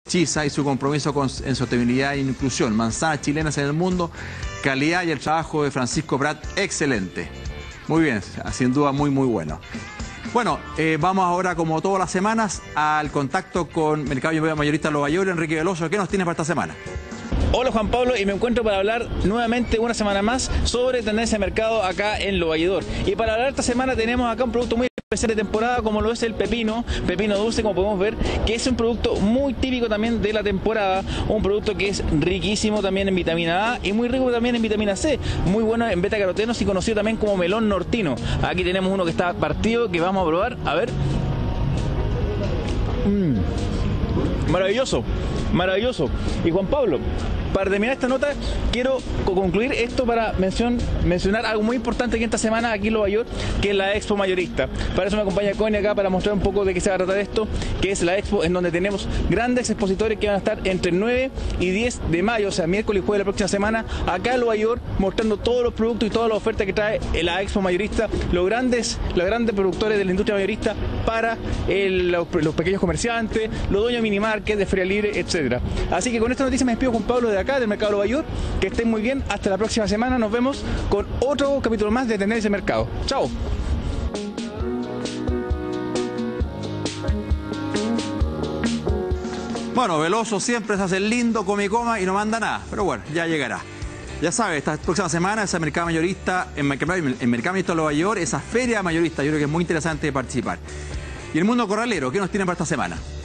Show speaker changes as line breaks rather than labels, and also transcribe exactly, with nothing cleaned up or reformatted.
Chisa y su compromiso con, en sostenibilidad e inclusión. Manzanas chilenas en el mundo, calidad y el trabajo de Francisco Prat, excelente. Muy bien, sin duda muy muy bueno. Bueno, eh, vamos ahora, como todas las semanas, al contacto con Mercado Mayorista Lo Bayor. Enrique Veloso, ¿qué nos tienes para esta semana?
Hola Juan Pablo, y me encuentro para hablar nuevamente una semana más sobre tendencia de mercado acá en Lo Valledor. Y para hablar esta semana tenemos acá un producto muy especial de temporada, como lo es el pepino, pepino dulce, como podemos ver, que es un producto muy típico también de la temporada, un producto que es riquísimo también en vitamina A y muy rico también en vitamina C, muy bueno en beta-carotenos y conocido también como melón nortino. Aquí tenemos uno que está partido, que vamos a probar, a ver. Mm. Maravilloso, maravilloso. Y Juan Pablo, para terminar esta nota, quiero concluir esto para mención, mencionar algo muy importante que esta semana aquí en Lo Bayor, que es la Expo Mayorista. Para eso me acompaña Connie acá para mostrar un poco de qué se va a tratar esto, que es la Expo en donde tenemos grandes expositores que van a estar entre el nueve y diez de mayo, o sea, miércoles y jueves de la próxima semana, acá en Lo Bayor, mostrando todos los productos y todas las ofertas que trae la Expo Mayorista, los grandes, los grandes productores de la industria mayorista para el, los, los pequeños comerciantes, los dueños de minimarket, de feria libre, etcétera. Así que con esta noticia me despido, Juan Pablo, de acá del Mercado Lo Bayor. Que estén muy bien, hasta la próxima semana, nos vemos con otro capítulo más de Tendencia de Mercado. Chao.
Bueno, Veloso siempre se hace lindo, come y coma y no manda nada, pero bueno, ya llegará. Ya sabes, esta próxima semana ese Mercado Mayorista, en Mercado, en Mercado Mayorista Lo Bayor, esa feria mayorista, yo creo que es muy interesante participar. Y el mundo corralero, ¿qué nos tienen para esta semana?